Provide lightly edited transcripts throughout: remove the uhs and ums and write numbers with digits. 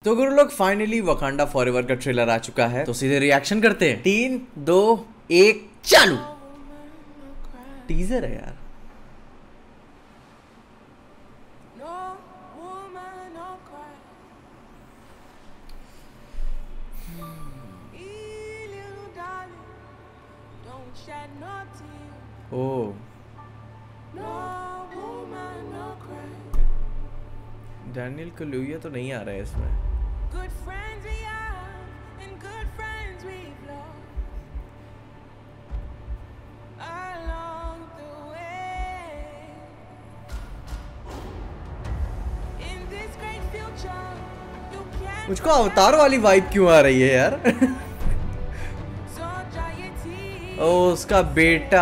तो गुरु लोग फाइनली वकांडा फॉरएवर का ट्रेलर आ चुका है, तो सीधे रिएक्शन करते हैं। 3, 2, 1 चालू। टीजर है यार। ओ डैनियल कलूया तो नहीं आ रहा है इसमें। मुझको अवतार वाली वाइब क्यों आ रही है यार? ओ उसका बेटा।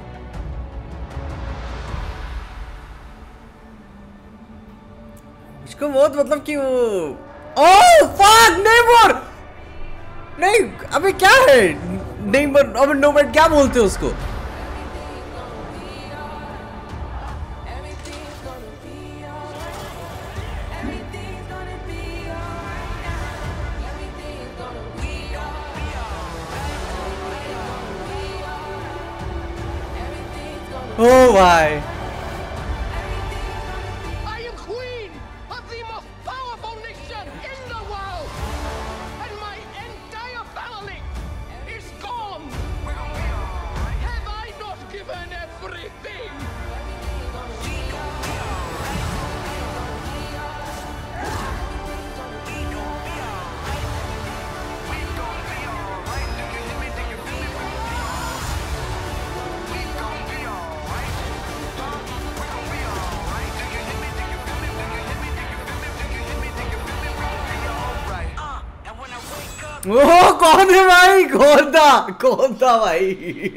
उसको बहुत मतलब कि वो ओह फक नेवर नहीं अबे क्या है नेवर अब नोमैड क्या बोलते हो उसको? Oh भाई I am queen of the most powerful nation in the world, and my entire family is gone. Have I not given everything? ओह कौन है भाई? कौन था भाई?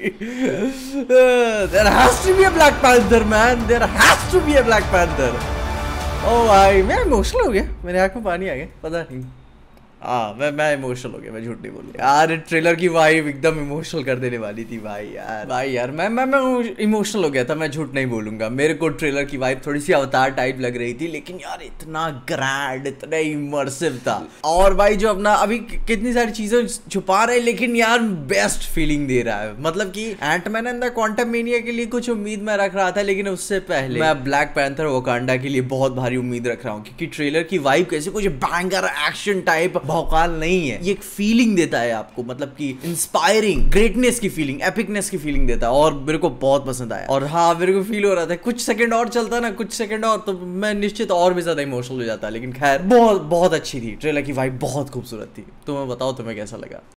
There has to be a Black Panther man. There has to be a Black Panther. ओ भाई मैं emotional हो गया, मेरे आँख में पानी आ गया, पता नहीं। मैं इमोशनल हो गया, मैं झूठ नहीं बोलूंगा यार। ट्रेलर की वाइब एकदम इमोशनल कर देने वाली थी भाई यार मैं इमोशनल हो गया था, मैं झूठ नहीं बोलूंगा। मेरे को ट्रेलर की वाइब थोड़ी सी अवतार टाइप लग रही थी, लेकिन यार इतना ग्रैंड, इतना इमर्सिव था। और भाई जो अपना अभी कितनी सारी चीजें छुपा रहे, लेकिन यार बेस्ट फीलिंग दे रहा है। मतलब कि एंटमैन एंड द क्वांटममेनिया के लिए कुछ उम्मीद मैं रख रहा था, लेकिन उससे पहले मैं ब्लैक पैंथर वकांडा के लिए बहुत भारी उम्मीद रख रहा हूँ, क्योंकि ट्रेलर की वाइब कैसे कुछ बैंगर एक्शन टाइप भौकाल नहीं है, ये एक फीलिंग देता है आपको, मतलब कि इंस्पायरिंग ग्रेटनेस की फीलिंग, एपिकनेस की फीलिंग देता है, और मेरे को बहुत पसंद आया। और हाँ मेरे को फील हो रहा था कुछ सेकंड और चलता ना, कुछ सेकंड और, तो मैं निश्चित और भी ज्यादा इमोशनल हो जाता। लेकिन खैर बहुत अच्छी थी ट्रेलर की वाइब, बहुत खूबसूरत थी। तुम्हें बताओ तुम्हें कैसा लगा?